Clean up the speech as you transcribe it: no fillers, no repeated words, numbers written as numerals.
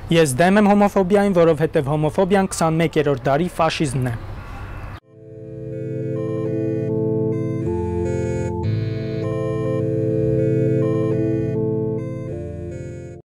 Ես դեմ եմ հոմոֆոբիային, որովհետև հոմոֆոբիան 21-րդ դարի ֆաշիզմն է։